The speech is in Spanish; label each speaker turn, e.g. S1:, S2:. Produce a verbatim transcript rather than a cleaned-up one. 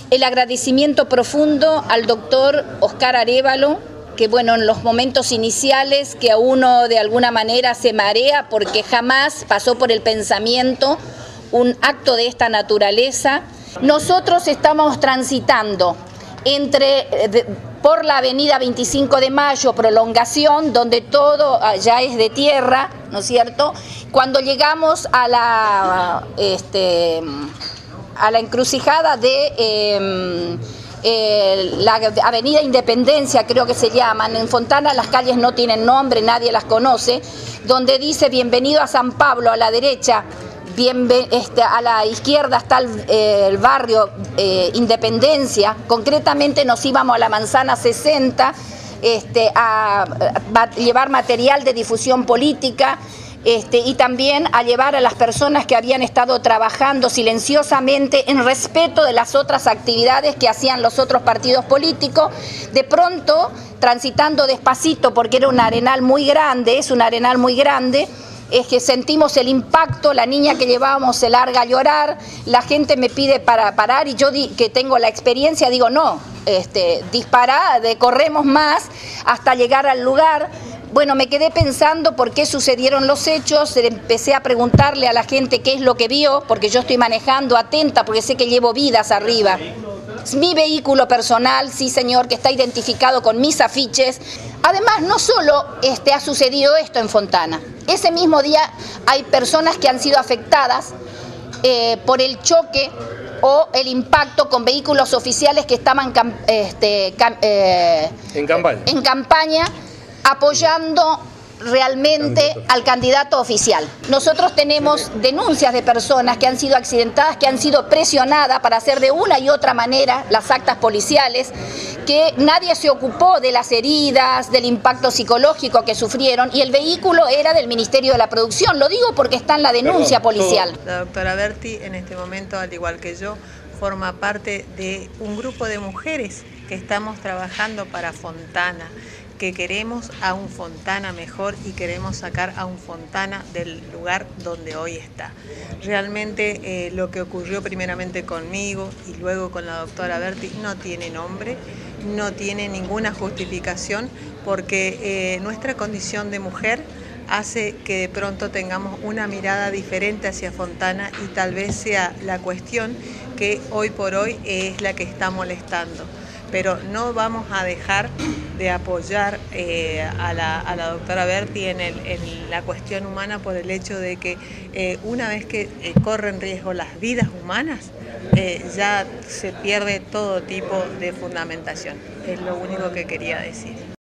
S1: El agradecimiento profundo al doctor Oscar Arévalo, que bueno, en los momentos iniciales que a uno de alguna manera se marea porque jamás pasó por el pensamiento un acto de esta naturaleza. Nosotros estamos transitando entre, de, por la avenida veinticinco de mayo, prolongación, donde todo ya es de tierra, ¿no es cierto? Cuando llegamos a la, este, a la encrucijada de eh, eh, la avenida Independencia, creo que se llaman, en Fontana las calles no tienen nombre, nadie las conoce, donde dice bienvenido a San Pablo, a la derecha, bien, este, a la izquierda está el, eh, el barrio eh, Independencia, concretamente nos íbamos a la manzana sesenta este, a, a llevar material de difusión política, Este, y también a llevar a las personas que habían estado trabajando silenciosamente en respeto de las otras actividades que hacían los otros partidos políticos. De pronto, transitando despacito, porque era un arenal muy grande, es un arenal muy grande, es que sentimos el impacto, la niña que llevábamos se larga a llorar, la gente me pide para parar y yo di, que tengo la experiencia, digo no, este, dispará, corremos más hasta llegar al lugar. Bueno, me quedé pensando por qué sucedieron los hechos, empecé a preguntarle a la gente qué es lo que vio, porque yo estoy manejando atenta, porque sé que llevo vidas arriba. Es mi vehículo personal, sí señor, que está identificado con mis afiches. Además, no solo este, ha sucedido esto en Fontana, ese mismo día hay personas que han sido afectadas eh, por el choque o el impacto con vehículos oficiales que estaban este, eh,
S2: en campaña.
S1: En campaña apoyando realmente al candidato oficial. Nosotros tenemos denuncias de personas que han sido accidentadas, que han sido presionadas para hacer de una y otra manera las actas policiales, que nadie se ocupó de las heridas, del impacto psicológico que sufrieron, y el vehículo era del Ministerio de la Producción. Lo digo porque está en la denuncia policial.
S3: La doctora Berti, en este momento, al igual que yo, forma parte de un grupo de mujeres que estamos trabajando para Fontana, que queremos a un Fontana mejor y queremos sacar a un Fontana del lugar donde hoy está. Realmente eh, lo que ocurrió primeramente conmigo y luego con la doctora Berti no tiene nombre, no tiene ninguna justificación, porque eh, nuestra condición de mujer hace que de pronto tengamos una mirada diferente hacia Fontana y tal vez sea la cuestión que hoy por hoy es la que está molestando. Pero no vamos a dejar de apoyar eh, a, la, a la doctora Berti en, el, en la cuestión humana por el hecho de que eh, una vez que eh, corren riesgo las vidas humanas, eh, ya se pierde todo tipo de fundamentación. Es lo único que quería decir.